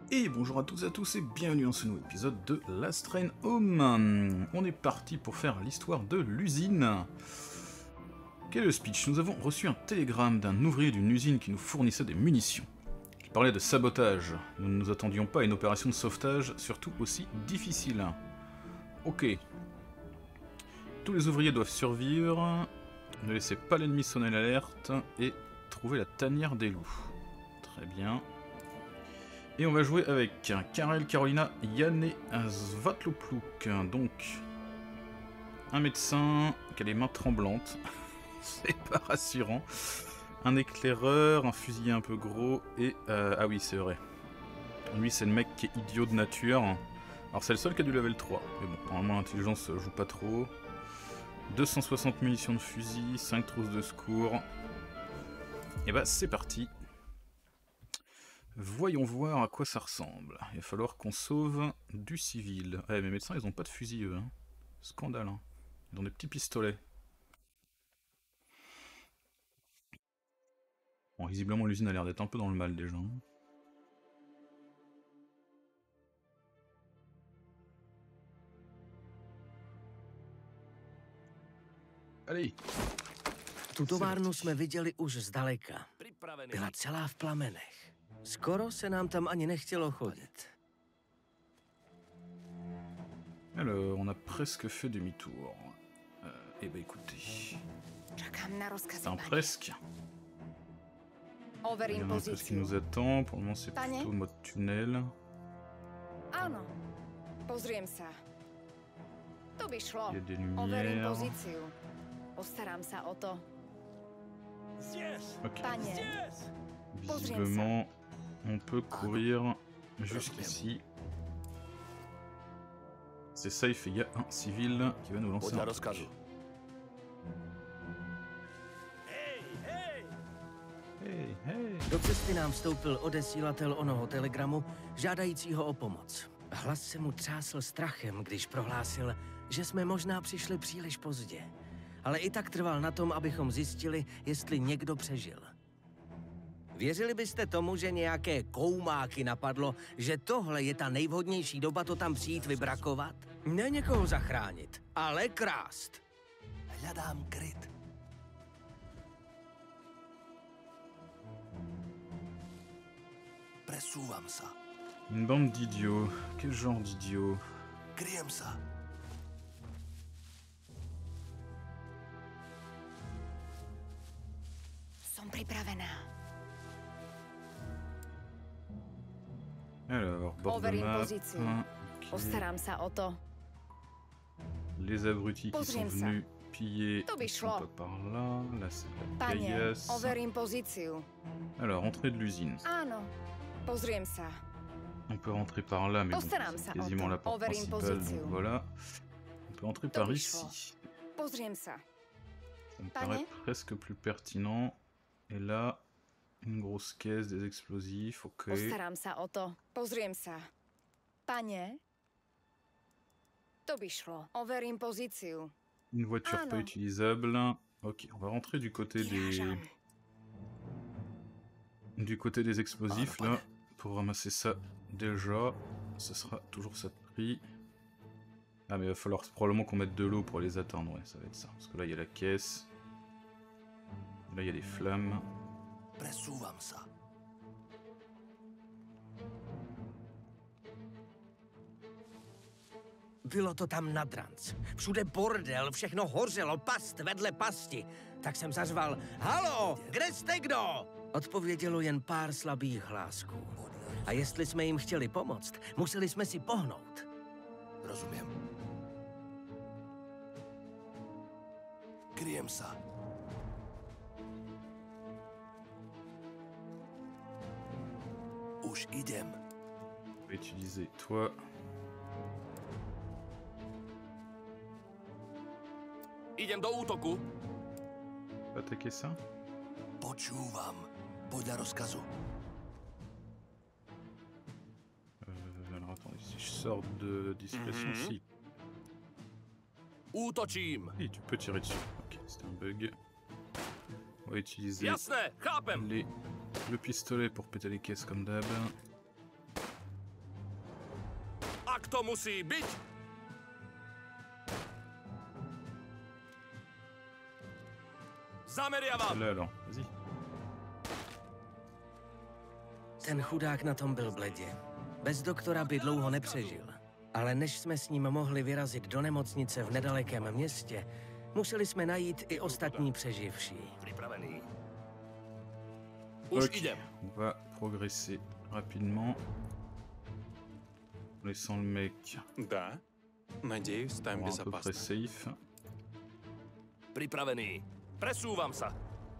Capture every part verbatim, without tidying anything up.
Et bonjour à toutes et à tous et bienvenue dans ce nouvel épisode de Last Train Home. On est parti pour faire l'histoire de l'usine. Quel est le speech? Nous avons reçu un télégramme d'un ouvrier d'une usine qui nous fournissait des munitions. Il parlait de sabotage. Nous ne nous attendions pas à une opération de sauvetage, surtout aussi difficile. Ok. Tous les ouvriers doivent survivre. Ne laissez pas l'ennemi sonner l'alerte et trouver la tanière des loups. Très bien. Et on va jouer avec Karel, Carolina, Yann et Svatlopluk. Donc, un médecin qui a les mains tremblantes. C'est pas rassurant. Un éclaireur, un fusilier un peu gros et... Euh, ah oui, c'est vrai. Lui, c'est le mec qui est idiot de nature. Alors, c'est le seul qui a du level trois. Mais bon, normalement, l'intelligence joue pas trop. deux cent soixante munitions de fusil, cinq trousses de secours. Et bah, c'est parti. Voyons voir à quoi ça ressemble. Il va falloir qu'on sauve du civil. Ouais, mes médecins, ils ont pas de fusil, eux. Hein. Scandale. Hein. Ils ont des petits pistolets. Bon, visiblement, l'usine a l'air d'être un peu dans le mal, déjà. Hein. Allez. Tu továrnu jsme viděli už zdaleka. Byla celá v plamenech. Skoro se nám tam ani nechtělo chodit. Alors, on a presque fait demi-tour. Euh, eh ben écoutez... C'est un presque. Il y en a un peu ce qui nous attend. Pour le moment, c'est plutôt mode tunnel. Ano. Pozriem sa. To by šlo. Il y a des Overím lumières. pozíciu. Postaram sa o to. Ok. Panie. Visiblement, on peut courir jusqu'ici. C'est safe et il y a un civil qui va nous lancer un truc. Hej, hej. Do cesty nám vstoupil odesílatel onoho telegramu, žádajícího o pomoc. Hlas se mu třásl strachem, když prohlásil, že jsme možná přišli příliš pozdě. Ale i tak trval na tom, abychom zjistili, jestli někdo přežil. Věřili byste tomu, že nějaké koumáky napadlo, že tohle je ta nejvhodnější doba to tam přijít vybrakovat? Ne někoho zachránit, ale krást. Hledám kryt. Presúvam sa. Une bande d'idiots. Quel genre d'idiots? Kryjem sa. Som pripravená. Alors, bord de Overím map. pozíciu. Okay. Postaram sa o to. Les abrutis qui sont Pozriem sa. venus piller To by ils sont šlo. pas par là. Là, c'est la Panie, caillasse. overím pozíciu. Alors, entrée de l'usine. Áno. Pozriem sa. On peut rentrer par là, mais bon, Postaram c'est sa quasiment o to. la porte Overím principale, pozíciu. donc voilà. On peut entrer To par by ici. šlo. Pozriem sa. Ça me Panie? paraît presque plus pertinent. Et là, une grosse caisse, des explosifs, ok. Postaram sa o to. Pozriem sa. Pane? To by šlo. Overím pozíciu. Une voiture Ah, pas non. utilisable. Ok, on va rentrer du côté des... Vyrážam. Du côté des explosifs, là, pour ramasser ça déjà. Ce sera toujours ça de prix. Ah, mais il va falloir probablement qu'on mette de l'eau pour les atteindre, ouais, ça va être ça. Parce que là, il y a la caisse. Là, il y a des flammes. Presúvam sa. Bylo to tam nad ranc. Všude bordel, všechno hořelo, past vedle pasti. Tak jsem zařval, halo, kde jste kdo? Odpovědělo jen pár slabých hlásků. A jestli jsme jim chtěli pomoct, museli jsme si pohnout. Rozumím. Kryjem sa. Už idem. On va utiliser toi. Idem do útoku. Attaquer ça. Počúvam. Podľa rozkazu. Euh, alors attendez, si je sors de discrétion, Mhm. si. Útočím. Et tu peux tirer dessus. Ok, c'était un bug. On va utiliser Jasné, chápem. les... le pistolet pour péter les caisses comme d'hab. Tak to musí být. Zameriavám. Là alors, vas-y. Ten chudák na tom byl bledě. Bez doktora by dlouho nepřežil. Ale než jsme s ním mohli vyrazit do nemocnice v nedalekém městě, museli jsme najít i ostatní přeživší. Připravený. Už Ok, idem. on va progresser rapidement. Laissant le mec Да. Надеюсь, там à peu près безопасно. safe. Připravený. Presúvam sa.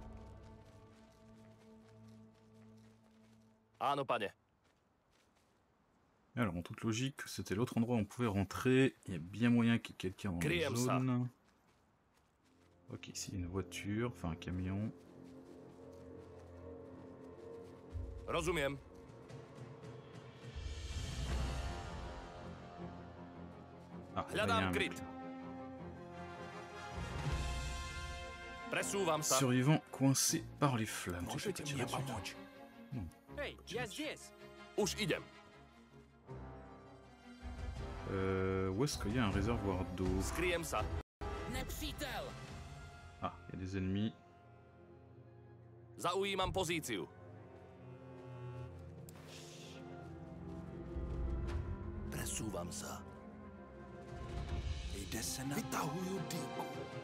Áno, pane. Alors, en toute logique, c'était l'autre endroit où on pouvait rentrer. Il y a bien moyen qu'il y ait quelqu'un dans la Graham, ça. zone. Ok, ici une voiture, enfin un camion. Rozumiem. Ah, là, il y a un Hľadám mec, kryt. là. Presúvam sa. Survivant coincé par les flammes. Tu peux Можете tirer мне dessus. помочь? Hej, já здесь. Už idem. Euh, où est-ce qu'il y a un réservoir d'eau? Skryjem sa. Nepřítel! Ah, il y a des ennemis. Zaujímam pozíciu. Presúvam sa. Jde se na... Vytahujú dýku.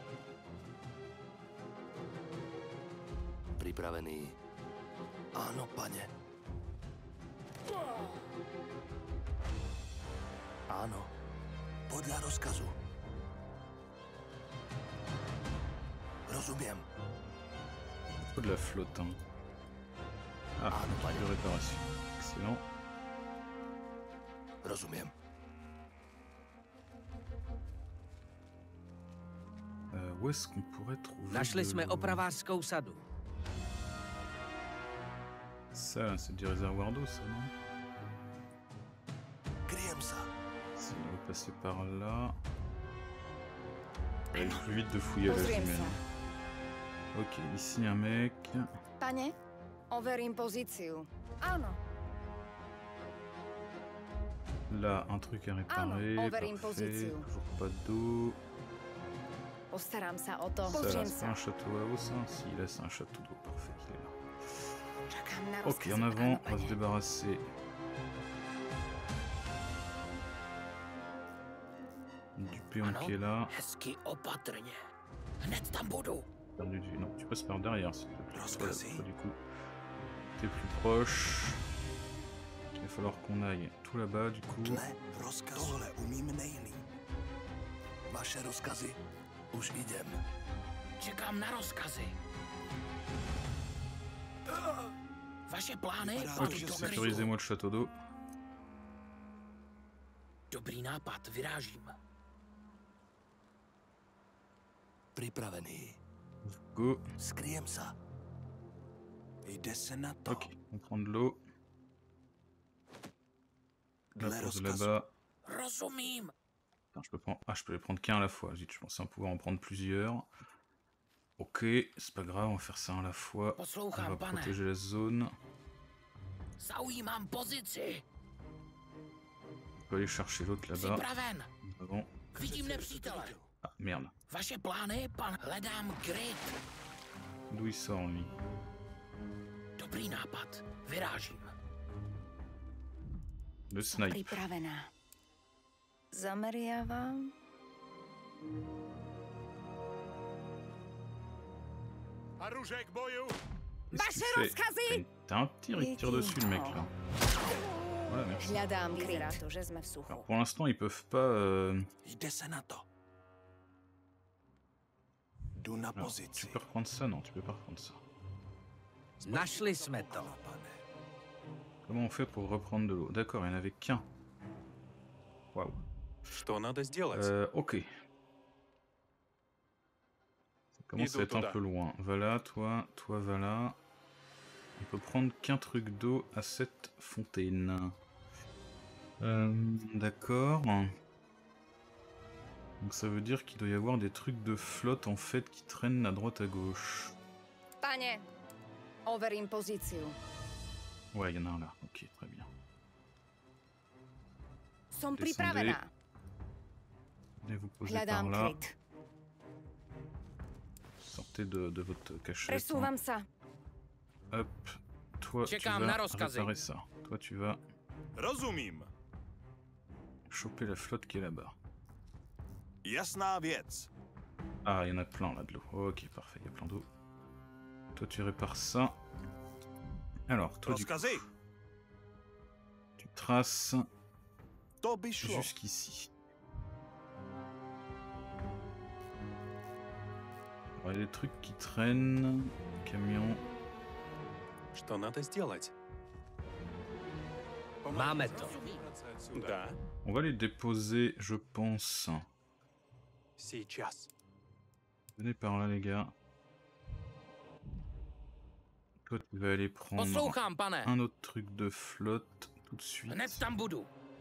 Pripravený. Áno, pane. Áno. Podľa rozkazu. Rozumiem. Faut de la flotte. Hein. Ah, Ah, non, pas de du- réparation. Excellent. Rozumiem. Euh, où est-ce qu'on pourrait trouver Našli de jsme l'eau? opravářskou sadu. Ça, c'est du réservoir d'eau, ça, non? Kryjem sa. Si on veut passer par là... Il est plus vite de fouiller à la Pozriem jumelle. sa. Ok, ici un mec. Pane, overím pozíciu. Áno, Là, un truc à réparer. Ah overím Parfait. pozíciu. Toujours pas d'eau. postaram sa o to. Ça, là, Pozriem c'est pas sa. un château à eau, ça? Si, là, c'est un château d'eau. Parfait, il est là. Čakám na Ok, rozkazy. en avant, Áno, on va se pane. débarrasser du péon Ano. qui est là. Hezky opatrně. Hned tam budu. Perdu de vue. Non, tu passes par derrière, s'il te plaît. Rozkazy. Toi, toi, du coup, t'es plus proche. Il va falloir qu'on aille tout là-bas, du coup. Dle rozkazu. Tohle umím nejlíp. Vaše rozkazy. Už idem. Čekám na rozkazy. Vaše plány, Vypadá pane to, že Dobrý. Sécurisez-moi le château d'eau. Dobrý nápad, vyrážím. Pripravený. Go. Skryjem sa. Jde se na to. Ok, on prend de l'eau. La Dle pose rozkazu. là-bas. Rozumím. Attends, je peux prendre... Ah, je peux les prendre qu'un à la fois. Zut, je pensais en pouvoir en prendre plusieurs. Ok, c'est pas grave, on va faire ça à la fois. On va Poslouchám, pane. protéger la zone. Zaujímám pozici. On peut aller chercher l'autre là-bas. Připraven. Avant. Vidím nepřítele. Ah, merde. Vaše plány, pan. Hledám kryt. D'où il sort, lui? Dobrý nápad. Vyrážím. Le snipe. Pripravená. Zameriavam. Оружие к бою! Qu'est-ce Vaše qu'il fait? rozkazy! T'as une- T'as un tir, il tire dessus, le mec, là. Voilà, merci. Hľadám kryt. Vyzerá to, že sme v suchu. Alors, pour l'instant, ils peuvent pas... euh, Jde se na to. Jdu na alors, pozici. tu peux reprendre ça? Non, tu peux pas reprendre ça. Našli jsme to. Ano, pane. Comment on fait pour reprendre de l'eau? D'accord, il n'y en avait qu'un. Waouh. Что надо сделать? Euh, ok. Ça commence Ido à être un tуда. peu loin. Va là, toi, toi, va là. On peut prendre qu'un truc d'eau à cette fontaine. Euh, D'accord. Donc ça veut dire qu'il doit y avoir des trucs de flotte en fait qui traînent à droite à gauche. Pane, overím pozíciu. Ouais, il y en a un là. Ok, très bien. Som Descendez. pripravená. Venez vous poser par Hľadám là. kryt. Sortez de, de votre cachette. Presúvam sa. Hop. Toi, Čekám tu na vas rozkazy. réparer ça. Toi, tu vas Rozumím. choper la flotte qui est là-bas. Jasná věc. Ah, il y en a plein là de l'eau. Ok, parfait, il y a plein d'eau. Toi, tu répares ça. Alors, toi, du coup, Rozkazy? tu traces To by šlo. jusqu'ici. Alors, il y a des trucs qui traînent. Camion. Что надо сделать? Máme to. Да. On va les déposer, je pense. Сейчас. Venez par là, les gars. Toi, tu vas aller prendre Poslouchám, pane. un autre truc de flotte tout de suite. Hned tam budu.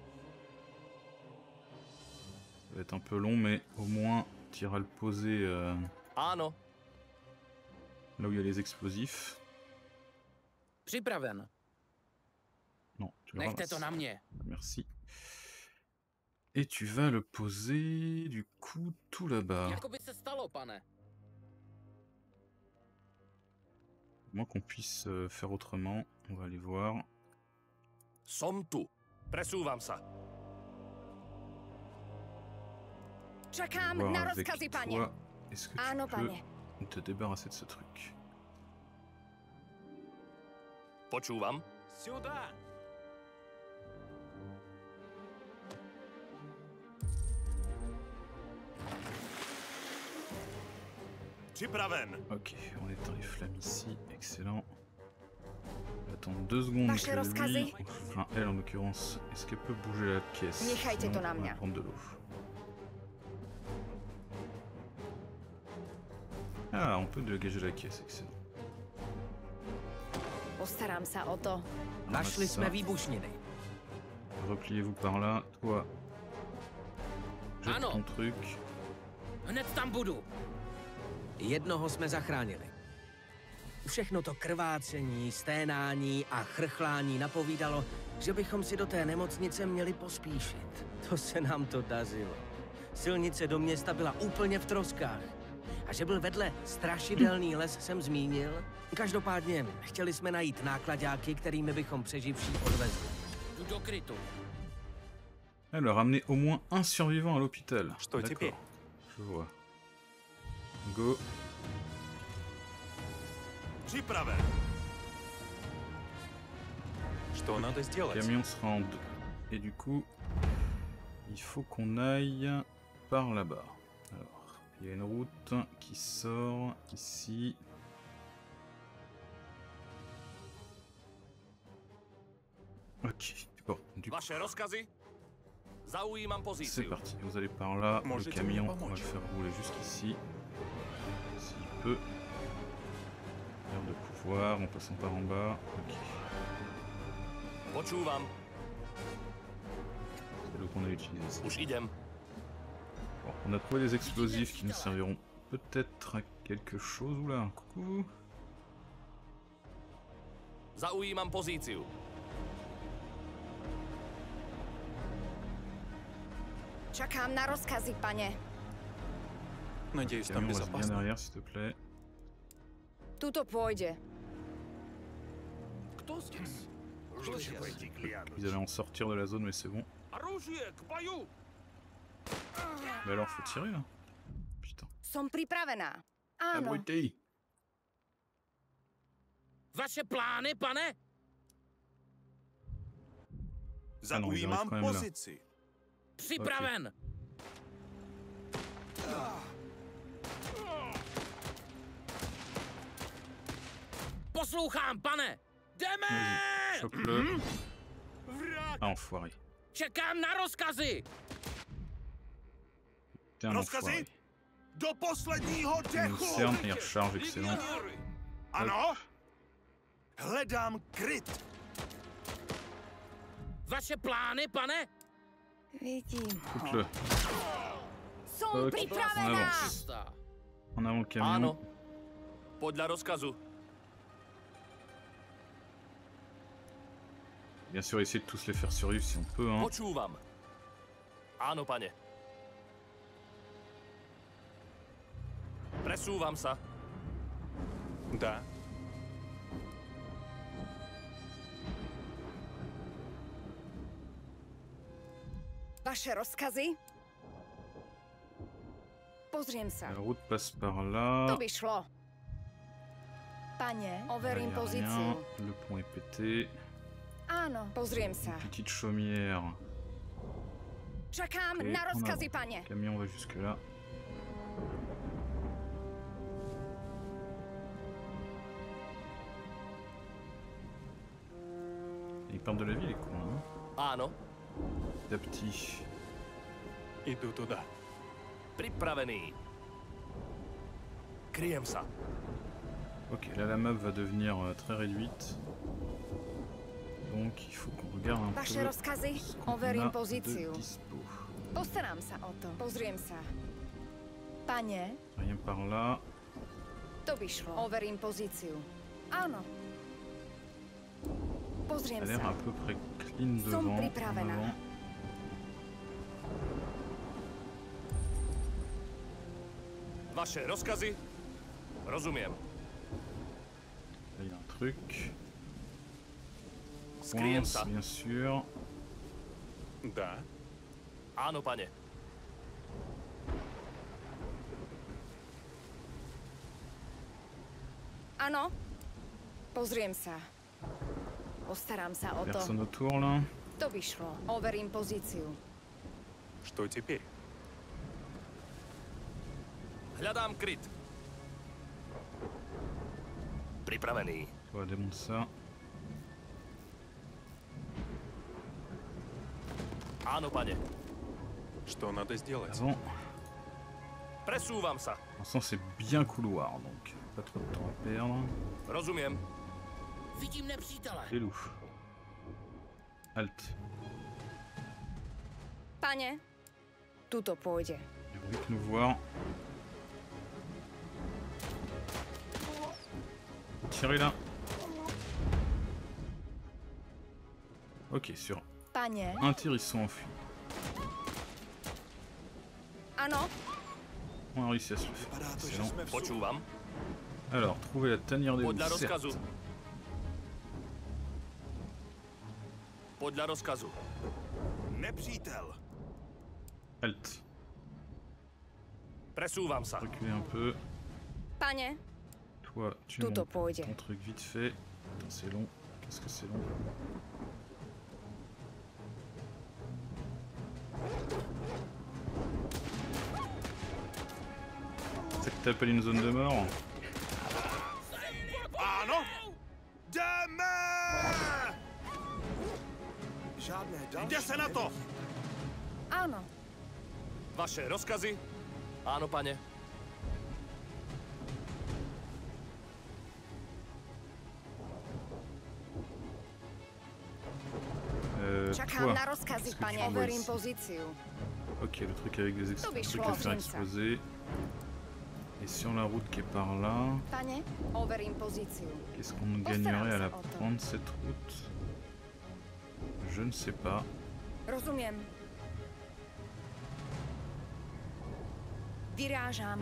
Ça va être un peu long, mais au moins, tu iras le poser euh, Ano. là où il y a les explosifs. Připraven. Non, tu le Nechte ramasses. to na mě. Merci. Et tu vas le poser, du coup, tout là-bas. Jako by se stalo, pane. À moins qu'on puisse euh, faire autrement. On va aller voir. Som tu. Presúvam sa. Čakám Voir na avec rozkazy, pane. toi. Est-ce que tu Áno, peux pane. te débarrasser de ce truc? Počúvam. Sюда. Připraven. Ok, on éteint les flammes ici. Excellent. On va attendre deux secondes Vaše que rozkazy? lui, enfin elle en l'occurrence, est-ce qu'elle peut bouger la pièce? Nechajte Sinon, to na on va mňa. prendre de l'eau. Ah, on peut dégager la caisse, excellent. Postarám sa o to. Našli Ramasse jsme ça. výbušniny. Repliez-vous par là, toi. Jette Ano. ton truc. Hned tam budu. Jednoho jsme zachránili. Všechno to krvácení, sténání a chrchlání napovídalo, že bychom si do té nemocnice měli pospíšit. To se nám to dařilo. Silnice do města byla úplně v troskách. A že byl vedle strašidelný les, jsem zmínil. Každopádně chtěli jsme najít nákladáky, kterými bychom přeživší odvezli. Jdu do krytu. Alors, amener au moins un survivant à l'hôpital. Что D'accord. теперь? Je vois. Go. Připraven. Что надо сделать? Camion sera en deux. Et du coup, il faut qu'on aille par là-bas. Alors, il y a une route qui sort ici. Ok, bon, du coup, Vaše rozkazy? Zaujímam c'est pozíciu. parti. Vous allez par là. Le Можете camion, мне on va le помочь? faire rouler jusqu'ici. S'il peut. Perte de pouvoir en passant par en bas. Ok, Počúvam. c'est l'eau qu'on a utilisé. ça. Už idem. Bon, on a trouvé des explosifs qui nous serviront peut-être à quelque chose. Oula, coucou. Zaujímam pozíciu. Čakám na rozkazy, pane. Надеюсь, там Camion reste bien безопасно. derrière, s'il te plaît. Tuto pôjde. Kto здесь? Что здесь? Ils allaient en sortir de la zone, mais c'est bon. Оружие, к бою! Mais alors, faut tirer là. Putain. Som pripravená. Áno. Abruti. Vaše plány, pane? Ano, ils Zaujímám arrivent quand même là. pozici. Připraven. Poslouchám, pane. Jdeme! Vas-y, chope-le. Ah, enfoiré. Čekám na rozkazy. T'es un Rozkazy? enfoiré. Do posledního Il nous dechu! cerne, il recharge, excellent. Ano? Hledám kryt. Vaše plány, pane? Vidím ho. Coupe-le. Som Ok, pripravená. on avance. Čistá. En avant le camion. Áno. Podľa rozkazu. Bien sûr, essayer de tous les faire survivre si on peut. Hein. Počúvam. Áno, pane. Presúvam sa. Да. Vaše rozkazy? Pozriem sa. La route passe par là. To by šlo. Pane, overím Là, y a pozíciu. rien. Le pont est pété. Áno, pozriem sa. Une petite chaumière. Čakám Ok, na on rozkazy, avance. pane. Le camion va jusque là. Ils partent de la ville, les cons, hein. Áno. Petit à petit. Иду туда. Pripravený. Kryjem sa. Ok, là la map va devenir euh, très réduite. Donc il faut qu'on regarde un Vaše peu rozkazy? ce qu'on Overím a pozíciu. de dispo. Postarám sa o to. Pozriem sa. Pane, Rien par là. to by šlo. Overím pozíciu. Áno. Ça Pozriem a l'air sa. à peu près clean Som devant. en pripravená. avant. Vaše rozkazy? Rozumiem. Là il y a un truc. Skryjem Coince, sa. bien sûr. Да. Áno, pane. Áno. Pozriem sa. Postarám sa o to. Personne autour là. To by šlo. Overím pozíciu. Что теперь? Hľadám kryt. Pripravený. On démonte ça. Áno, pane. Что надо сделать? Avant. Presúvam sa. Pour l'instant c'est bien couloir donc pas trop de temps à perdre. Rozumiem. Vidím nepřítele. C'est loup. Halt. Pane, tuto pôjde. Ils vont vite nous voir. Tirez là. Ok, sur Pane, un tir ils sont enfuis. áno. On a réussi à se le faire. Vypadá to, že Excellent. jsme v Počúvam. Alors, trouver la tanière des loups, Podľa rozkazu. certes. Podľa rozkazu. Nepřítel. Halt. Presúvam sa. Reculer un peu. Pane, Toi, tu tuto montes pôjde. ton truc vite fait. Putain, c'est long. Qu'est-ce que c'est long. C'est que t'appelles une zone de mort. Ano? Jdeme! Žádné další. Jde se na to! Áno. Vaše rozkazy? Áno, pane. Euh, Čakám toi, na rozkazy, qu'est-ce que pane. tu vois Overím ici? pozíciu. Ok, le truc avec des ex- To by le truc šlo, à faire všim sa. exploser. Et sur la route qui est par là, Pane, overím pozíciu. qu'est-ce qu'on Postaram gagnerait à la sa o to. prendre cette route? Je ne sais pas. Rozumiem. Vyrážam.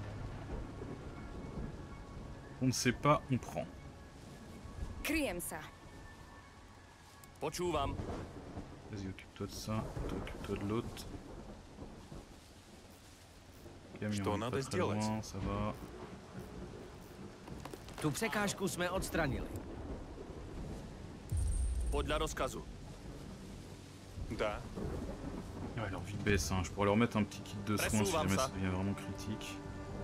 On ne sait pas, on prend. Kryjem sa. Počúvam. Vas-y, occupe-toi de ça, toi occupe-toi de l'autre. Camion Что est надо pas très сделать? loin, ça va. Tu překážku jsme odstranili. Podľa rozkazu. Да. Ouais, leur vie baisse, hein. Je pourrais leur mettre un petit kit de soins si Presúvam jamais sa. ça devient vraiment critique.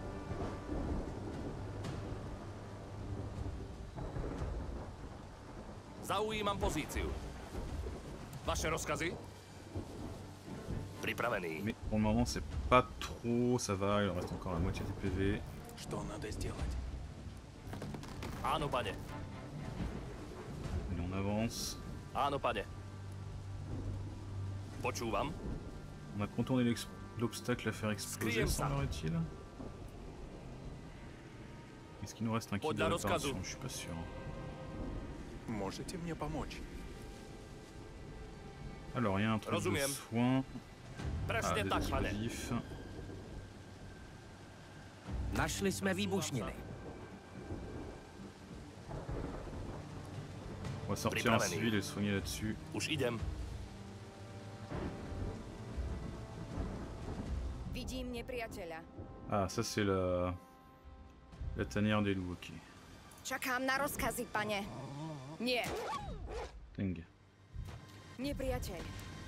Zaujímam pozíciu. Vaše rozkazy? Pripravený. Mais pour le moment, c'est pas trop, ça va, il en reste encore la moitié des P V. Что надо сделать? Áno, pane. Allez, on avance. Áno, pane. Počúvam. On a contourné l'ex- l'obstacle à faire exploser, Skrijem sa. semblerait-il. Est-ce qu'il nous reste un kit de Podľa rozkazu. réparation? Je suis pas sûr. Можете мне помочь? Alors, il y a un truc de Rozumiem. soin. Ah, Presně des tak, pane. explosifs. Našli jsme výbušniny. On va sortir un Pripravený. civil et soigner là-dessus. Už idem. Vidím nepriateľa. Ah, ça c'est la... La tanière des loups, ok. Čakám na rozkazy, pane. Nie, Dingue. nepriateľ.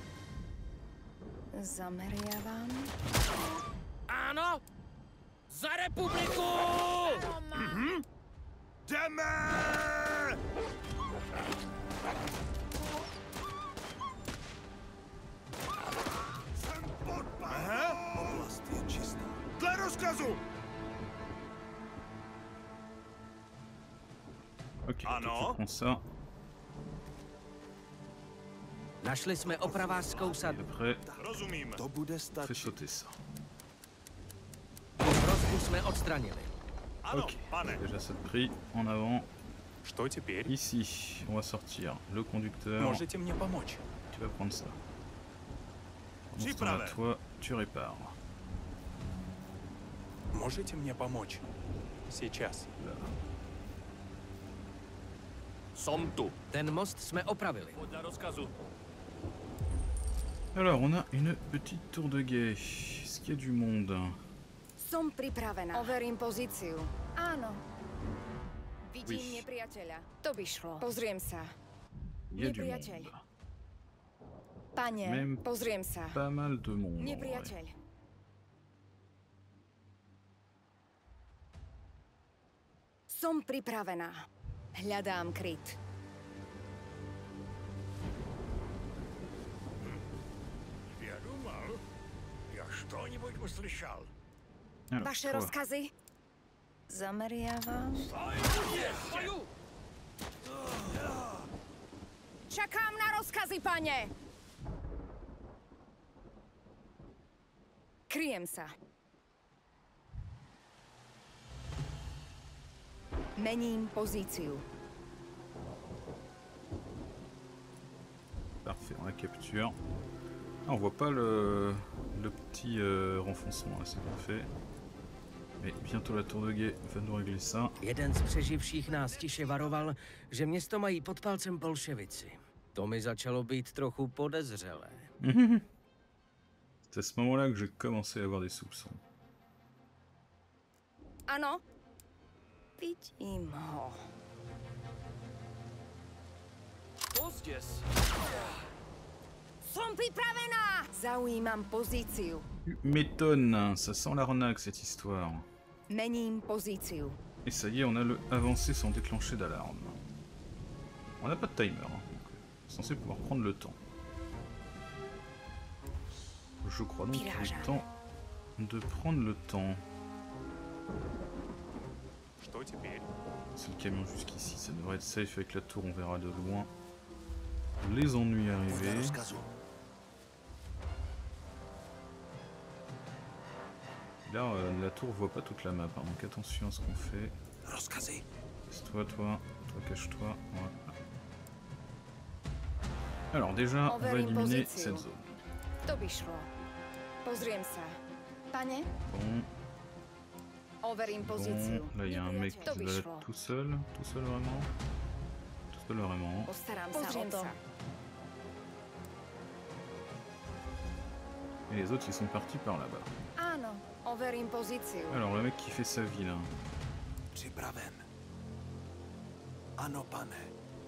Zameriavam. Áno! Za republiku! Jdeme! Jsem pod palbou! Oblast je čistá. Dle rozkazu! Ok, Ano. toi, tu prends ça. Našli jsme opravářskou Et sadu. après, Rozumím. To bude fais stačit. sauter ça. Hrozbu jsme odstranili. Ano, Ok, pane. déjà ça de prix. En avant. Что теперь? Ici, on va sortir le conducteur. Можете мне помочь? Tu vas prendre ça. Pendant ce J'y temps-là, prends. toi, tu répares. Можете мне помочь? Сейчас. Là. Som tu. Ten most jsme opravili. Podľa rozkazu. Alors, on a une petite tour de guet. Est-ce qu'il y a du monde? Som pripravená. Overím pozíciu. Áno. Vidím Oui. nepriateľa. To by šlo. Pozriem sa. Il y a du Nepriateľ. monde. Pane, Même pozriem sa. Pas mal de monde. en vrai. Nepriateľ. Som pripravená. Hľadám kryt. Я думал, я что-нибудь услышал. Alors, Vaše toi, rozkazy? Zameriavam. Čakám na rozkazy, pane! Kryjem sa. Mením pozíciu. Parfait, on la capture. Ah, on voit pas le, le petit euh, renfoncement là, c'est parfait. Mais bientôt la tour de guet va nous régler ça. Jeden z přeživších nás tiše varoval, že město mají pod palcem bolševici. To mi začalo být trochu podezřelé. C'est à ce moment-là que j'ai commencé à avoir des soupçons. Ano? Vidím ho. Pozdě. Som pripravená! Zaujímam pozíciu. Tu m'étonnes, ça sent l'arnaque cette histoire. Mením pozíciu. Et ça y est, on a le avancé sans déclencher d'alarme. On n'a pas de timer, hein, donc on est censé pouvoir prendre le temps. Je crois donc qu'il est temps de prendre le temps. Что теперь? C'est le camion jusqu'ici, ça devrait être safe avec la tour, on verra de loin les ennuis Podle arriver. rozkazu. Là, euh, la tour voit pas toute la map, hein, donc attention à ce qu'on fait. Rozkazy. Cache-toi, toi, toi, cache-toi. Voilà. Alors déjà, on va Overím éliminer pozíciu. cette zone. To by šlo. Pozriem sa. Pane, Bon, overím pozíciu. bon, là il y a un mec qui To se by balade šlo. tout seul, tout seul vraiment. Tout seul vraiment. Postarám sa o to. Et les autres ils sont partis par là-bas. Áno, overím pozíciu. Alors le mec qui fait sa vie là. Připraven. Ano, pane.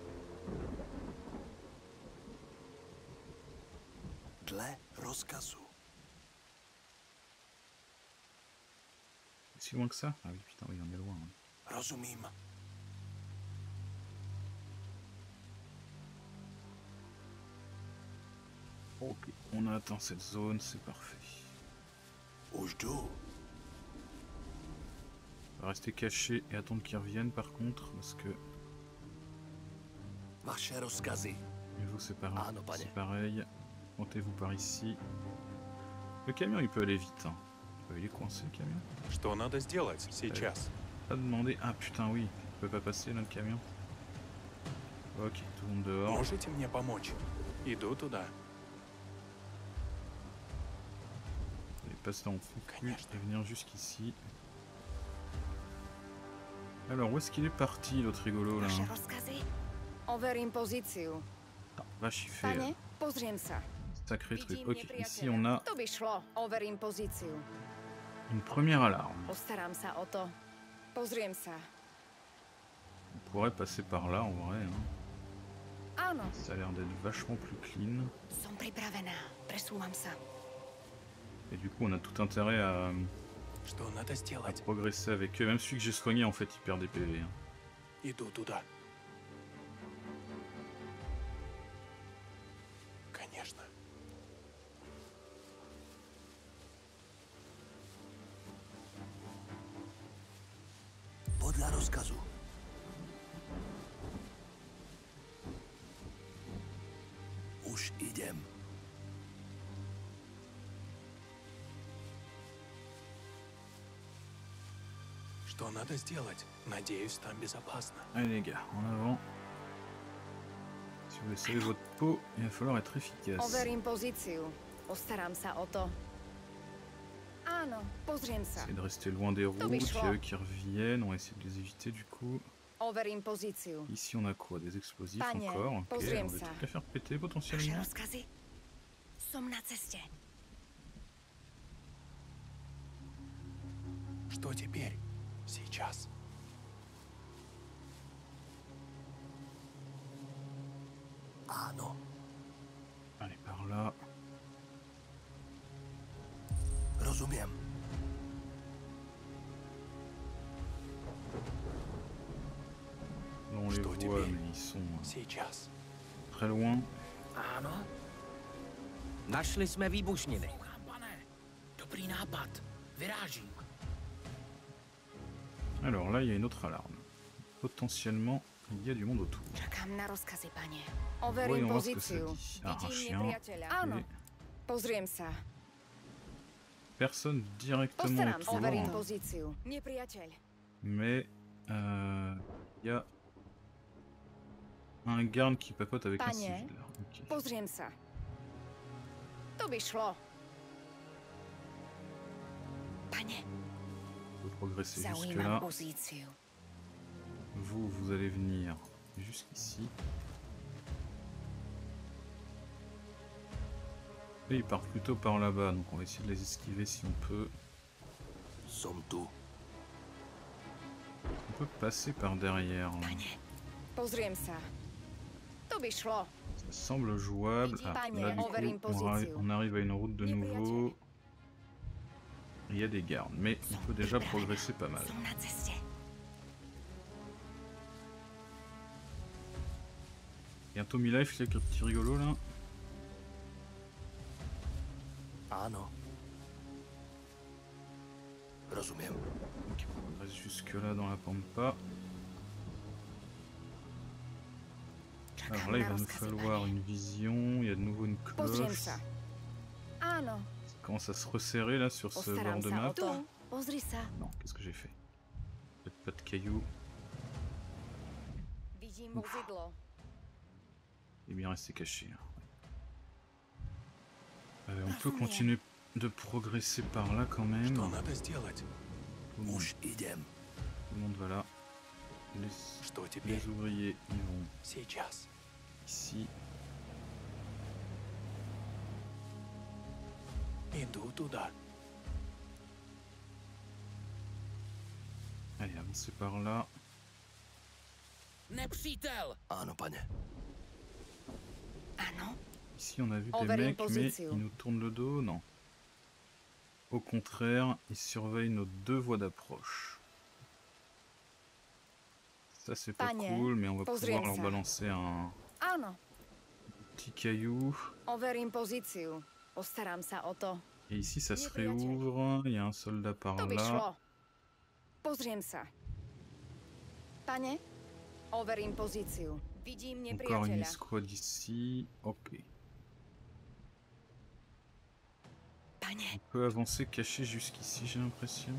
Dle rozkazu. Si loin que ça? Ah oui putain oui on est loin. hein. Rozumím. Ok, on a atteint cette zone, c'est parfait. Už jdu. On va rester caché et attendre qu'ils reviennent par contre, parce que Vaše rozkazy. et vous c'est pareil. Ah, non, pas c'est né. pareil. Montez-vous par ici. Le camion il peut aller vite. Hein. Euh, Il est coincé le camion. Что надо сделать сейчас? Pas demander. Ah putain oui, il peut pas passer là le camion. Ok, tout le monde dehors. Можете мне помочь? Иду туда. passer en focus Конечно. et venir jusqu'ici. Alors, où est-ce qu'il est parti, l'autre rigolo, là? Vaše rozkazy? Overím pozíciu. Ah, vache, il fait Pane, euh, pozriem sa. sacré truc. Vidím Ok, ici on nepriateľa. a To by šlo. Overím pozíciu. une première alarme. Postaram sa o to. Pozriem sa. On pourrait passer par là, en vrai. Hein. Áno, Ça a l'air d'être vachement plus clean. som pripravená. Presúvam sa. Et du coup, on a tout intérêt à, Что надо à сделать? progresser avec eux. Même celui que j'ai soigné, en fait, il perd des P V. Hein. Иду туда. Конечно. Podľa rozkazu. Už idem. Что надо сделать? Надеюсь, там безопасно. Allez les gars, en avant. Si vous voulez sauver votre peau, il va falloir être efficace. Overím pozíciu. Postaram sa o to. Áno, pozriem sa. Essayer de rester loin des routes, To by il y šlo. a eux qui reviennent, on va essayer de les éviter du coup. Overím pozíciu. Ici on a quoi? Des explosifs Pane, encore, ok, on pozriem va sa. tout les faire péter Vaše potentiellement. rozkazy? Som na ceste. Что теперь? Сейчас. Áno. Allez par là. Rozumiem. Là, on les Что voit теперь? mais ils sont euh, Сейчас. très loin. Ano. Našli jsme výbušniny. Pane, dobrý nápad. Vyrážím. Alors là il y a une autre alarme. Potentiellement il y a du monde autour. Čakám na rozkazy, pane. Overím Voyons voir ce que ça pozíciu. dit. Ah, un Vidím chien. nepriateľa. Áno, Et pozriem sa. personne directement Postaram sa. autour. Overím pozíciu. Nepriateľ. Mais euh, il y a un garde qui papote avec un Pane. civil. Ok. Pozriem sa. To by šlo. Pane, On peut progresser jusque zaujímam là. pozíciu. Vous, vous allez venir jusqu'ici. Et ils partent plutôt par là-bas, donc on va essayer de les esquiver si on peut. Som tu. On peut passer par derrière. Là. Pane, pozriem sa. To by šlo. Ça semble jouable. Ah, Pane, là, du overím coup, on, arri- pozíciu. on arrive à une route de nouveau. Il y a des gardes, mais on peut déjà progresser pas mal. Som na ceste. Il y a un Tommy Life là, avec le petit rigolo là. Áno. Rozumiem. Ok, on progresse jusque là dans la pampa. Čakám Alors là, il na va nous rozkazy, falloir pane. une vision. Il y a de nouveau une Pozriem cloche. sa. Áno, Ça commence à se resserrer là sur ce bord postaram de sa map. o to. Pozri sa. Non, qu'est-ce que j'ai fait? Peut-être pas de cailloux. Vidím vozidlo. Il est bien resté caché. Là. Euh, on peut Rozumiem. continuer de progresser par là quand même. Что надо сделать? Tout le monde, Už idem. tout le monde va là. Les, Что теперь? les ouvriers, ils vont Сейчас. ici. Иду туда. Allez, avancez par là. Nepřítel! Áno, pane. Áno, Ici, on a vu des Overim mecs, mais pozíciu. ils nous tournent le dos. Non. Au contraire, ils surveillent nos deux voies d'approche. Ça, c'est pas Pane, cool, mais on va pozriem pouvoir leur sa. balancer un áno. petit caillou. Overím pozíciu. Postaram sa o to. Et ici, ça se Nepriateľ. réouvre. Il y a un soldat par To by là. šlo. Pozriem sa. Pane, overím pozíciu. Vidím Encore une nepriateľa. escouade ici. Ok. Pane, On peut avancer caché jusqu'ici, j'ai l'impression.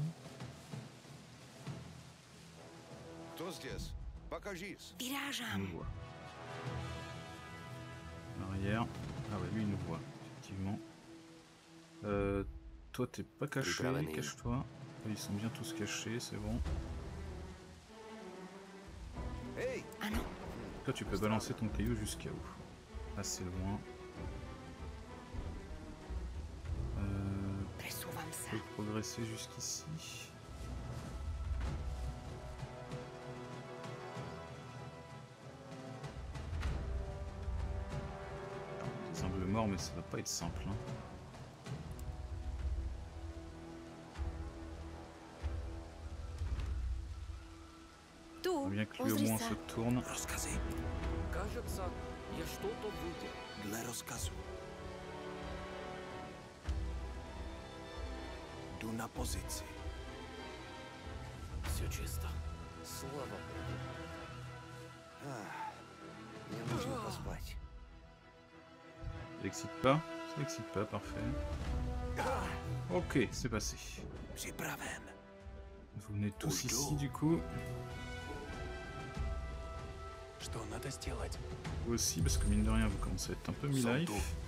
Кто здесь? Покажись. Il vyrážam. nous voit. Arrière. Ah ouais, lui il nous voit, effectivement. Euh, toi t'es pas caché, cache-toi. Ils sont bien tous cachés, c'est bon. Hey! Ah non, Toi tu peux balancer ton caillou jusqu'à où? Assez loin. Euh, presúvam tu sa. peux progresser jusqu'ici. Des angles morts, mais ça va pas être simple. Hein. Tu, Bien que lui au pozri moins sa. se tourne. Rozkazy Кажется, я что-то видел. dle rozkazu. Jdu na pozici. Все чисто. Слава богу. Мне нужно поспать. Ça l'excite pas? Ça l'excite pas, parfait. Ok, c'est passé. Připraven. Vous venez tous Ой, ici да. du coup. Что надо сделать? Vous aussi, parce que mine de rien, vous commencez à être un peu mi-life.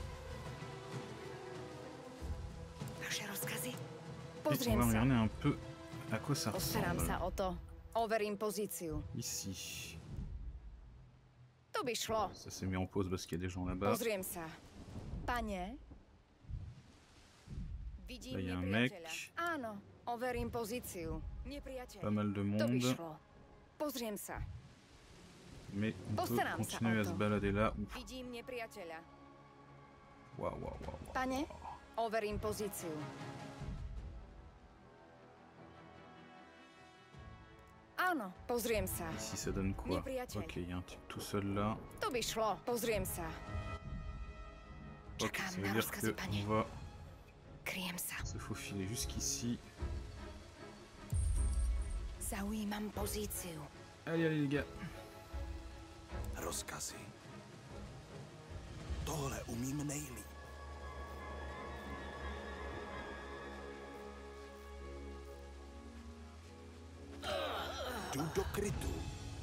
Vaše rozkazy? Et on Pozriem va sa. regarder un peu à quoi ça Postaram ressemble. sa o to. Overím pozíciu. Ici. To by šlo. Ça s'est mis en pause parce qu'il y a des gens là-bas. Pozriem sa. Pane? Vidím Là, il y a un nepriateľa. mec. Áno, overím pozíciu. Nepriateľ. Pas mal de To by monde. šlo. Pozriem sa. Mais on peut Postaram sa continuer o à to. se balader là. Ouf. Vidím nepriateľa. Waouh, waouh, waouh. waouh. Pane? Overím pozíciu. Áno, pozriem sa. Ici ça donne quoi? Nepriateľ. Ok, il y a un type tout seul là. To by šlo. Pozriem sa. Ok, Čakám ça na veut dire rozkazy, que pane. on va Kryjem sa. se faufiler jusqu'ici. Zaujímam pozíciu. Allez, allez les gars. Rozkazy. Tohle umím nejlíp. Jdu do krytu.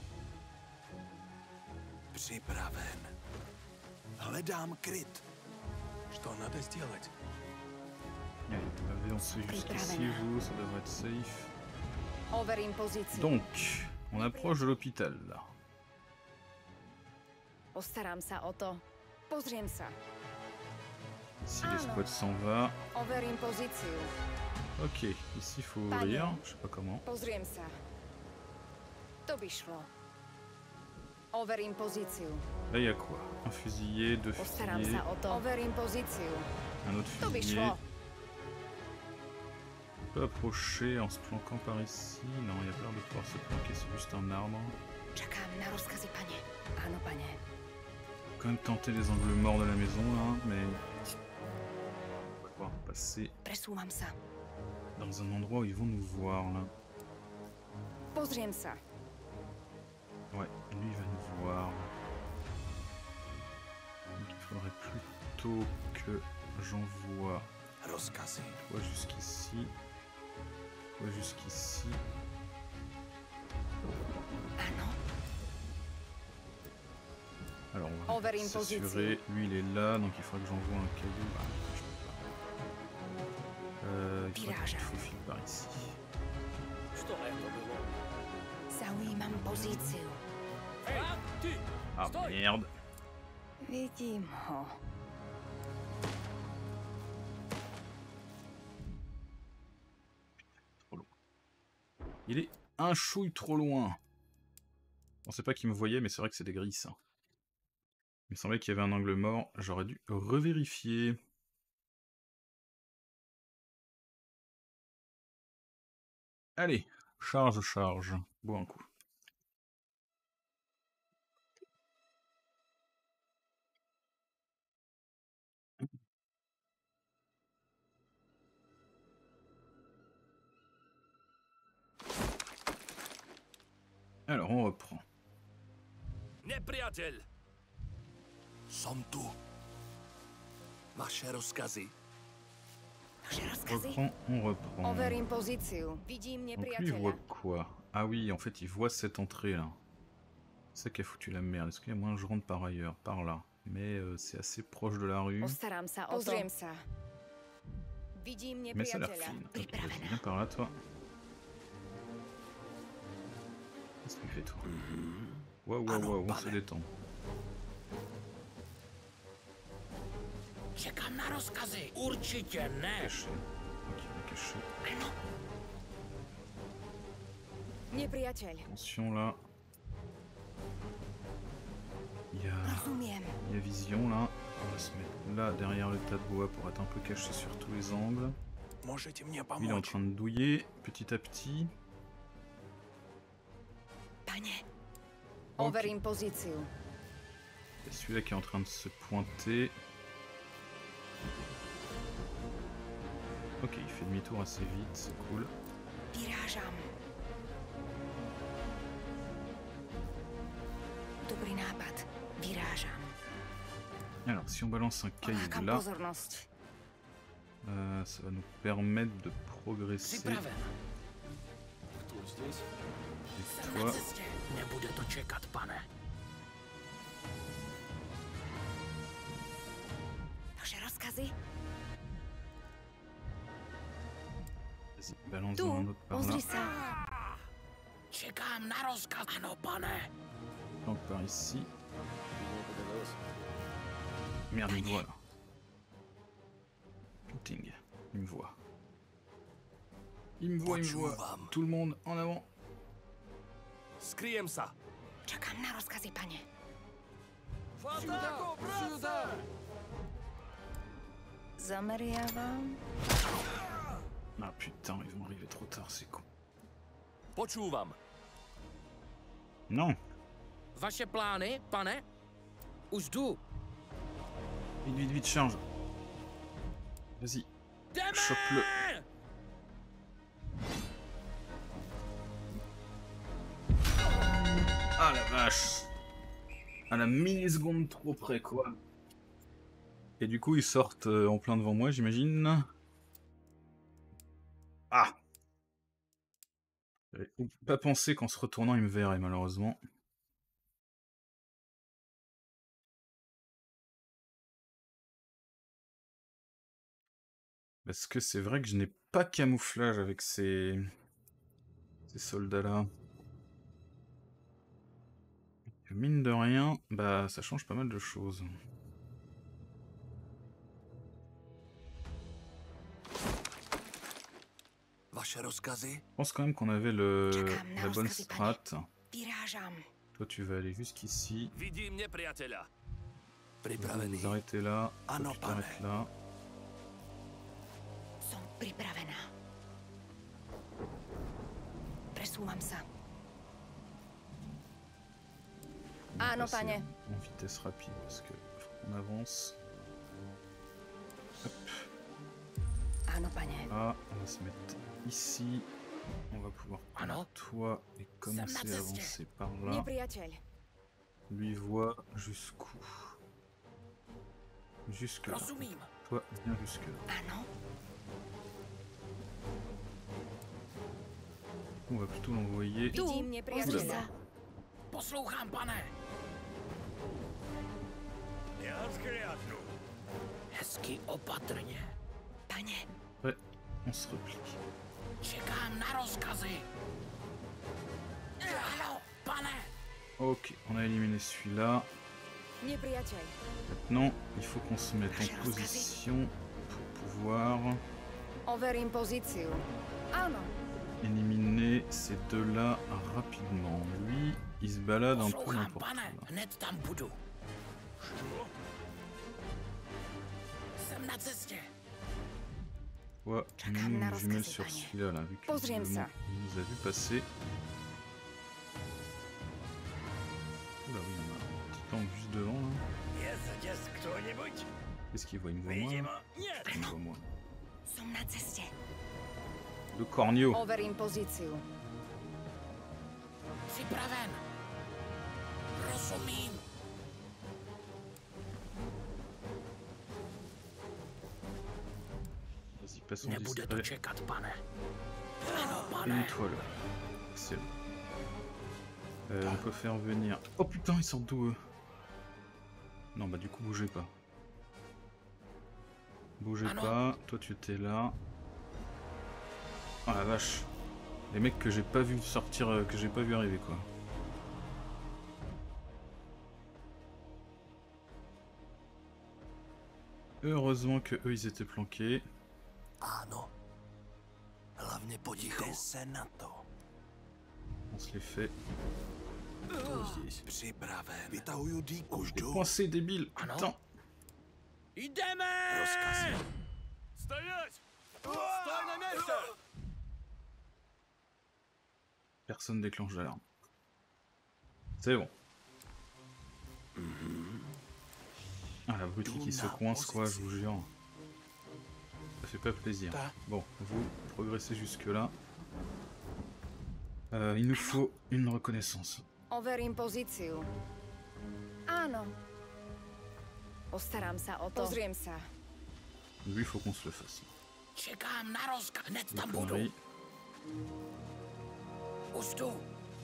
Připraven. Hledám kryt. Что надо сделать? Allez, avancez jusqu'ici, vous, ça devrait être safe. Overím pozíciu. Donc, on approche de l'hôpital là. Postaram sa o to. Pozriem sa. Ici Ah, l'escouade s'en va. Overím pozíciu. Ok, ici il faut Panie. ouvrir, je sais pas comment. Pozriem sa. To by šlo. Overím pozíciu. Là il y a quoi? Un fusillé, deux Postaram fusillés, sa o to. Overím pozíciu. un autre To by fusillé. šlo. On peut approcher en se planquant par ici. Non, il y a pas l'air de pouvoir se planquer, c'est juste un arbre. Čakám na rozkazy, pane. Áno, pane. On va quand même tenter les angles morts de la maison là, mais on va pouvoir passer Presúvam sa. dans un endroit où ils vont nous voir là. Pozriem sa. Ouais, lui il va nous voir. Donc il faudrait plutôt que j'envoie Rozkazy. toi jusqu'ici. Toi jusqu'ici. Áno. Alors on va Overím s'assurer. Lui il est là, donc il faudrait que j'envoie un caillou. Ah, je peux pas. Euh, il faudrait que je te faufile par ici. Что это было? Zaujímam pozíciu. Эй, ты! Ah Stój! merde. Vidím ho. Il est un chouille trop loin. Je pensais pas qu'il me voyait, mais c'est vrai que c'est des grilles ça. Il me semblait qu'il y avait un angle mort, j'aurais dû revérifier. Allez, charge, charge. Bon un coup. Alors on reprend. Nepriateľ! Som tu. Vaše rozkazy. Vaše On rozkazy? reprend, on reprend. Overím pozíciu. Vidím Donc lui il voit nepriateľa. quoi? Ah oui, en fait il voit cette entrée là. C'est ça qui a foutu la merde. Est-ce qu'il y a moyen que je rentre par ailleurs? Par là. Mais euh, c'est assez proche de la rue. Postaram sa o to. Pozriem sa. Vidím Mais ça a l'air nepriateľa. fine. Hop, Pripravená. vas-y, viens par là, toi. Qu'est-ce que tu fais, toi? Waouh, waouh, waouh, on se détend. Čekám na rozkazy. Určitě ne. Caché. Ok, on est caché. Nepriateľ. Attention là. Il y a, Rozumiem. il y a vision là. On va se mettre là derrière le tas de bois pour être un peu caché sur tous les angles. Можете мне Il est en помочь? train de douiller petit à petit. Pane, Ok. overím pozíciu. Il y a celui-là qui est en train de se pointer. Ok, il fait demi-tour assez vite, c'est cool. Vyrážam. Dobrý nápad. Vyrážam. Alors, si on balance un caillou Lákam là, pozornosť. euh, ça va nous permettre de progresser. Připraven. Кто здесь? Et Jsem na toi, cestě. Nebude to čekat, pane. Vaše rozkazy? vas-y, balance Tu, dans un autre par là. pozri sa. Čekám na rozkaz. Ano, pane. Donc par ici. Мне догадался. Merde, il me voit là. Putain, il me voit. Il me voit, il me voit. Počúvam. Tout le monde en avant. Скрием sa. Čakám na rozkazy, pane. Сюда! Сюда! Zameriavam. Ah putain, ils vont arriver trop tard, c'est con. Počúvam. Non. Vaše plány, pane? Už jdu. Vite, vite, vite, charge. Vas-y, Jdeme! chope-le. Ah la vache. À la milliseconde trop près, quoi. Et du coup, ils sortent euh, en plein devant moi, j'imagine. Ah. J'avais pas pensé qu'en se retournant, ils me verraient, malheureusement. Parce que c'est vrai que je n'ai pas camouflage avec ces, ces soldats-là. Mine de rien, bah ça change pas mal de choses. Vaše rozkazy? Je pense quand même qu'on avait le, Čakám na la bonne rozkazy, pane. strat. Vyrážam. Toi tu vas aller jusqu'ici. Vidím nepriateľa. Vous Pripravený. vous arrêtez là. Toi, Ano, tu pane. t'arrêtes là. Som pripravená. Presúvam sa. On va Áno, passer pane. En vitesse rapide parce que faut qu'on avance. Hop. Áno, pane. Là, on va se mettre ici. On va pouvoir prendre Ano. toi et commencer à cestě. avancer par là. Nepriateľ. Lui voit jusqu'où? Jusque là. Rozumím. Toi, viens jusque là. Áno. On va plutôt l'envoyer. Tu, Oula. Vidím nepriateľa. Poslouchám, pane. Ja zhliadnu. Hezky opatrně. Pane, Ouais, on se replie. Čekám na rozkazy. Ano, pane. Ok, on a éliminé celui-là. nepriateľ. Maintenant, il faut qu'on se mette en position pour pouvoir Overím pozíciu. Áno. éliminer ces deux-là rapidement. Lui, il se balade un peu Poslouchám, n'importe pane. où. là. Hned tam budu. Jsem na cestě. Ouais, on a Čakám mis na une jumelle rozkazy, sur pane. celui-là, là, vu que Pozriem visiblement, sa. il nous a vu passer. Oula, oui, on a un petit tank juste devant, là. Jest кто-нибудь? Qu'est-ce qu'il voit? Il me voit moi, là? нет. Il me voit moi. Som na ceste. Le cornio. Overím pozíciu. Připraven. Rozumím. Vas-y, passons Nebude to discret. čekat, pane. Ano, Une pane. étoile. Excellent. Euh, on peut faire venir... Oh putain, ils sortent d'où eux? Non, bah du coup, bougez pas. Bougez pas, toi tu étais là. Oh la vache. Les mecs que j'ai pas vu sortir, euh, que j'ai pas vu arriver quoi. Heureusement que eux ils étaient planqués. Ano. Hlavně potichu. Jde se na to. On se les fait. Připraven. Vytahuju dýku. Už jdu. Coincé débile, putain. Jdeme! Rozkazy. Стоять! Стой на месте! Personne déclenche l'alarme. C'est bon. Ah la brute qui se coince quoi, je vous jure. Ça fait pas plaisir. Bon, vous progressez jusque là. Euh, il nous faut une reconnaissance. Overím pozíciu. Áno. Postaram sa o to. Pozriem sa. Lui, il faut qu'on se le fasse. Čekám na rozkaz, hned tam Les budu. conneries. Už jdu,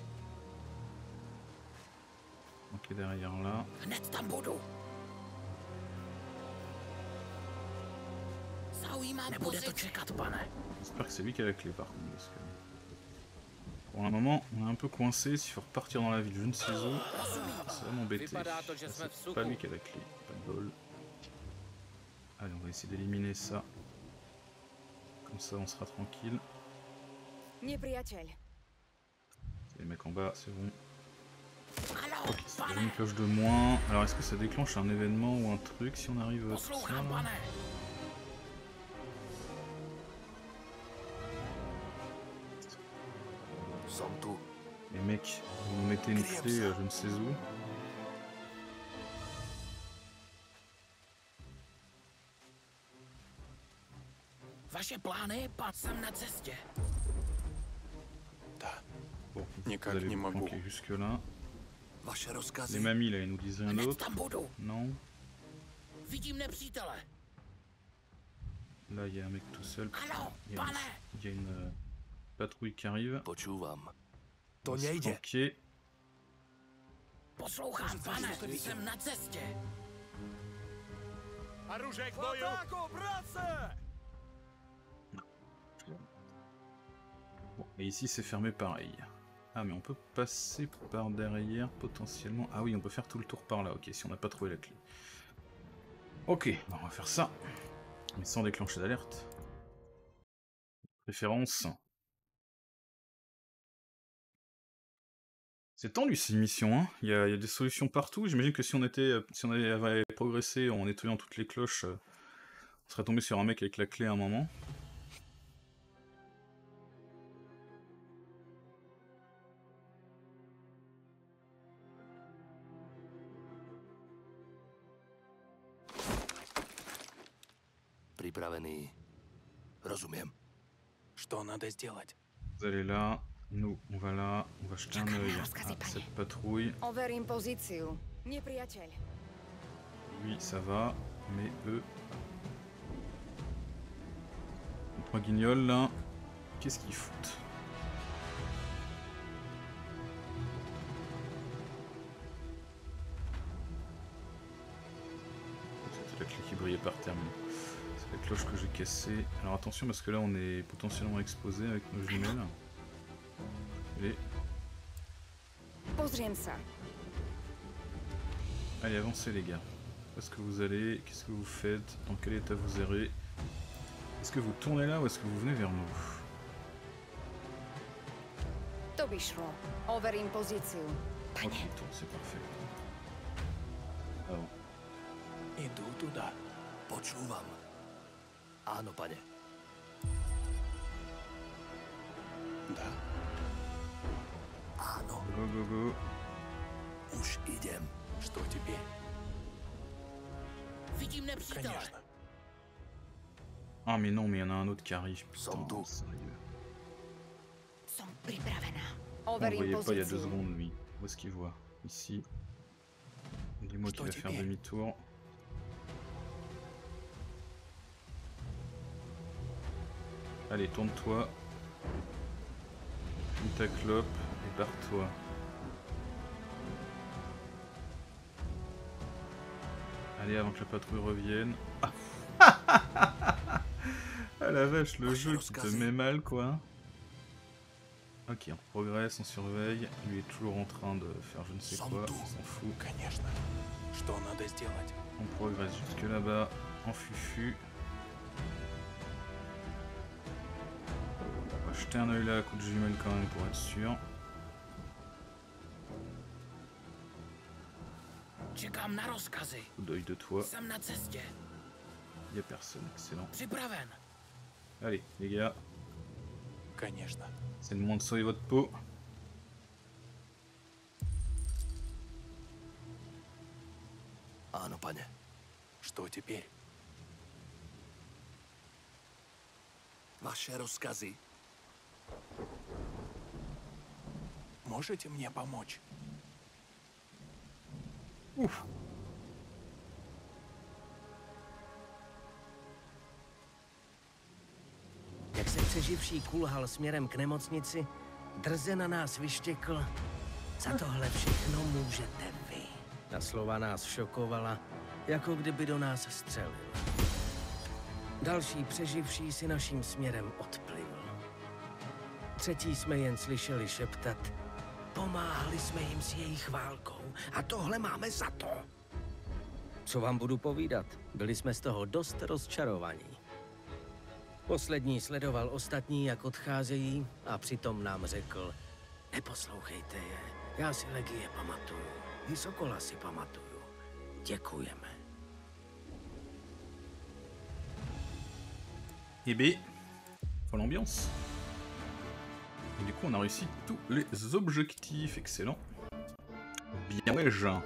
Ok, derrière là. hned tam budu. Zaujímám Nebude to čekat, pane. J'espère que c'est lui qui a la clé par contre. Parce que... Pour un moment, on est un peu coincé. S'il faut repartir dans la ville, je ne sais où. Ça va m'embêter. C'est pas lui qui a la clé. Pas de bol. Allez, on va essayer d'éliminer ça. Comme ça, on sera tranquille. Nepriateľ. Les mecs en bas, c'est bon. Ano, Ok, ça fait pane, une cloche de moins. Alors, est-ce que ça déclenche un événement ou un truc si on arrive à ça? poslouchám, pane. Som tu. Les mecs, vous nous mettez une clé, euh, je ne sais où. Vaše plány, pan, jsem na cestě. Да. Bon, Никак vous allez не vous могу. planquer jusque là. Vaše Les rozkazy. mamies là, ils nous disent rien Hned d'autre. tam budu. Non. Vidím nepřítele. Là, il y a un mec tout seul. Ano, Il y a une, pane. il y a une euh, patrouille qui arrive. Počúvam. On To va se nejde. planquer. Poslouchám, pane, jsem na cestě. Оружие к бою! Bon, et ici c'est fermé pareil. Ah mais on peut passer par derrière potentiellement. Ah oui, on peut faire tout le tour par là, ok, si on n'a pas trouvé la clé. Ok, bon, on va faire ça. Mais sans déclencher d'alerte. Préférence. C'est tendu ces missions, hein. Il y a, il y a des solutions partout. J'imagine que si on était, si on avait progressé en nettoyant toutes les cloches, euh, on serait tombé sur un mec avec la clé à un moment. Připravený. Rozumím. Что надо сделать? Vous allez là, nous on va là, on va jeter un œil à cette patrouille. Overím pozíciu. Nepriateľ. Lui ça va, mais eux... Les trois guignols là, qu'est-ce qu'ils foutent? C'était la clé qui brillait par terre, mais c'est la cloche que j'ai cassée. Alors attention parce que là on est potentiellement exposé avec nos jumelles. Et... Pozriem sa. Allez, avancez les gars. Où est-ce que vous allez? Qu'est-ce que vous faites? Dans quel état vous errez? Est-ce que vous tournez là ou est-ce que vous venez vers nous? To by šlo. Overím pozíciu. Ok, Pane, il tourne, c'est parfait. Ah bon. Иду туда. Počúvam. Áno, pane. Да. Áno. Go, go, go. Už idem. Что теперь? Vidím nepřítele. Конечно. Ah mais non, mais il y en a un autre qui arrive. Sans Putain, doute. sérieux. som pripravená. On ne Overím voyait pas il y a deux pozíciu. secondes lui. Où est-ce qu'il voit? Ici. Dis-moi qu'il va Что faire теперь? demi-tour. Allez, tourne-toi. Fume ta clope et barre-toi. Allez, avant que la patrouille revienne. Ah Ah la vache, le Vache jeu qui te rozkazy. met mal quoi. Ok, on progresse, on surveille. Lui est toujours en train de faire je ne sais quoi, Santu. on s'en fout. Конечно. Что надо сделать? On progresse jusque là-bas, en fufu. On va jeter un oeil là à coup de jumelle quand même pour être sûr. Čekám na rozkazy. Coup d'œil de toi, Jsem na cestě. y a personne, excellent. Připraven. Allez les gars, Конечно. c'est le moment de sauver votre peau. Áno, pane. Что теперь? Vaše rozkazy. Можете мне помочь? Ouf. Jak se přeživší kulhal směrem k nemocnici, drze na nás vyštěkl. Za tohle všechno můžete vy. Ta slova nás šokovala, jako kdyby do nás střelil. Další přeživší si naším směrem odplivl. Třetí jsme jen slyšeli šeptat. Pomáhali jsme jim s jejich válkou a tohle máme za to. Co vám budu povídat? Byli jsme z toho dost rozčarovaní. Poslední sledoval ostatní, jak odcházejí, a přitom nám řekl: neposlouchejte je, já si Legie pamatuju, i Sokola si pamatuju. Děkujeme. Et B, pour l'ambiance. Et du coup on a réussi tous les objectifs, excellent. Bien ouais, Jean.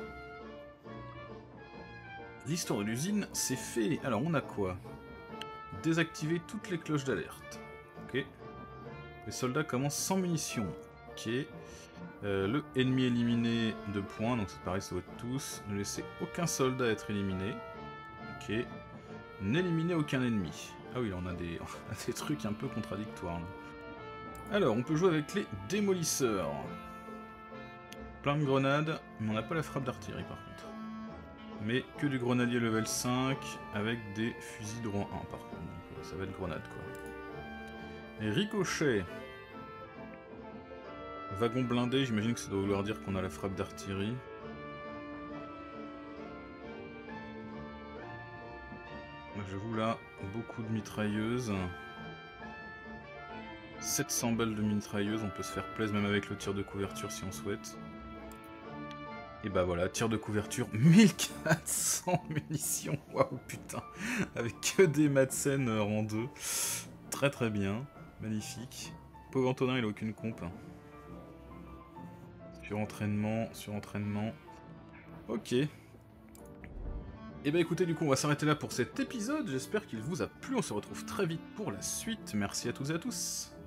L'histoire de l'usine, c'est fait. Alors on a quoi? Désactiver toutes les cloches d'alerte. Ok. Les soldats commencent sans munitions. Ok. Euh, le ennemi éliminé, deux points, donc c'est pareil, ça doit être tous. Ne laissez aucun soldat être éliminé. Ok. N'éliminer aucun ennemi. Ah oui, là on a des, on a des trucs un peu contradictoires. Là. Alors, on peut jouer avec les démolisseurs. Plein de grenades, mais on n'a pas la frappe d'artillerie par contre. Mais que du grenadier level cinq avec des fusils de rang un par contre. Donc ça va être grenade quoi. Et ricochet. Wagon blindé, j'imagine que ça doit vouloir dire qu'on a la frappe d'artillerie. J'avoue là, beaucoup de mitrailleuses. sept cents balles de mitrailleuses, on peut se faire plaisir même avec le tir de couverture si on souhaite. Et bah voilà, tir de couverture, mille quatre cents munitions, waouh putain, avec que des Madsen rang deux. Très très bien, magnifique. Pauvre Antonin, il a aucune comp. Sur entraînement, sur entraînement. Ok. Et bah écoutez, du coup on va s'arrêter là pour cet épisode, j'espère qu'il vous a plu, on se retrouve très vite pour la suite, merci à toutes et à tous.